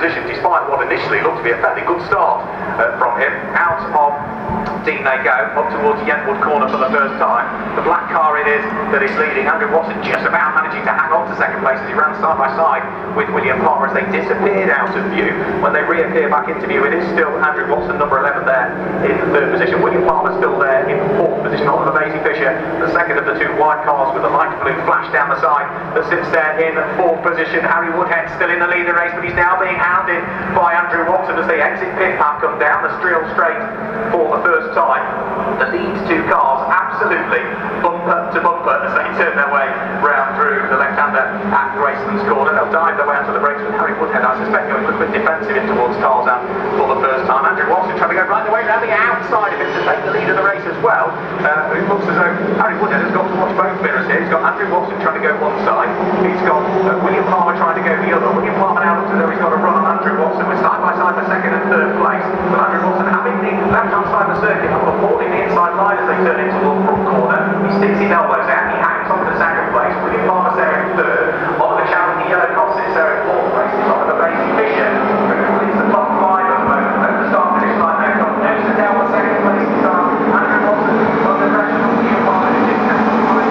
position, despite what initially looked to be a fairly good start from him. Out of Dean they go, up towards Yentwood corner for the first time. The black car it is that is leading. Andrew Watson just about managing to hang on to second place as he ran side by side with William Palmer as they disappeared out of view. When they reappear back into view, it is still Andrew Watson, number 11 there in third position. William Palmer still there in fourth position. Oliver Basie Fisher, the second of the two white cars with the light blue flash down the side, that sits there in fourth position. Harry Woodhead still in the lead of the race, but he's now being hounded by Andrew Watson as they exit pit path, come down the Streel Straight for the first time. The lead two cars absolutely bumper to bumper as they turn their way round through the left-hander at Grayson's corner. They'll dive their way onto the brakes with Harry Woodhead, I suspect, going a little bit defensive in towards Tarzan for the first time. Andrew Watson trying to go right the way round the outside of him to take the lead of the race as well. It looks as though Harry Woodhead has got to watch both mirrors here. He's got Andrew Watson trying to go one side. He's got William Palmer trying to go the other. William Palmer now looks as though he's got a run on Andrew Watson with side by side for second and third place. But Andrew Watson having the left-hand side of the circuit and avoiding the inside line as they turn into the front corner. He sticks his elbows out. He hangs on to the second place. William Palmer's there in third. Oliver Chow in the yellow cross is there in fourth place. It's Oliver Basie Fisher who leads the top five at the moment. Over the start finish line now. Got next to down the second place. It's Andrew Watson under pressure from William Palmer who didn't have the line.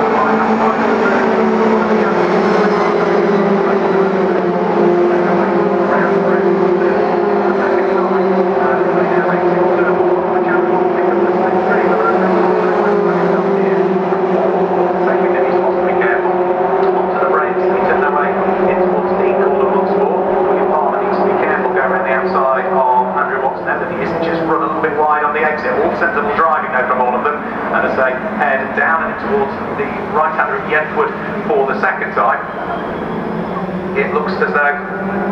Sensible driving though from all of them, and as they head down and towards the right-hander at Yentwood for the second time, it looks as though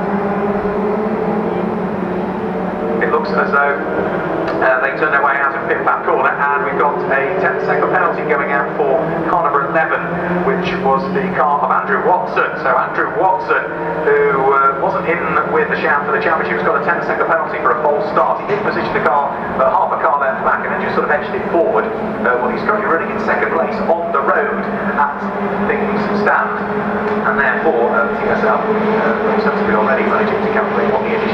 they turn their way out of pit back corner, and we've got a 10-second penalty going out for car number 11, which was the car of Andrew Watson. So Andrew Watson, who wasn't in with the shout for the championship, has got a 10-second penalty for a false start. He did position the car half a car length back and then just sort of edged it forward. Well, he's currently running in second place on the road at things stand, and therefore TSL seems to be already managing to calculate what the